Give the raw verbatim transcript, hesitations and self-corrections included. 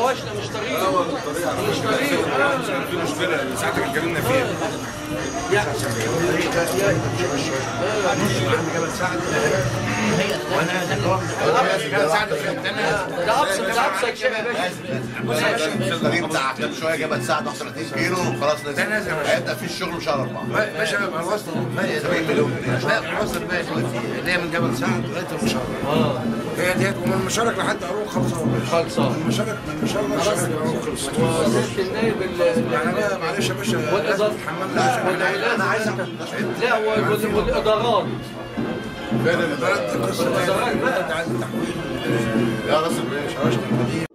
حواشنا مش طريق. اه مش طريق. في مشكله ساعتها اتكلمنا فيها. وانا سعد ده ابسط ده ابسط شيء يا باشا. الطريق بتاع كام شويه جبل سعد واحد وثلاثين كيلو وخلاص نازل. هيبدا في الشغل شهر أربعة. باشا خلصت سبعين مليون جنيه. لا خلصت الباقي اللي هي من جبل سعد لغايه المشارك. اه هي ديت ومن المشارك لحد اروق خلصان. خلصان. المشارك من المشارك لحد اروق خلصان. وسياده النائب يعني بقى معلش يا باشا والاداره حملنا انا عايز لا والادارات فين الادارات؟ قصه الادارات بقى بتاع التحويل. يا راس الباشا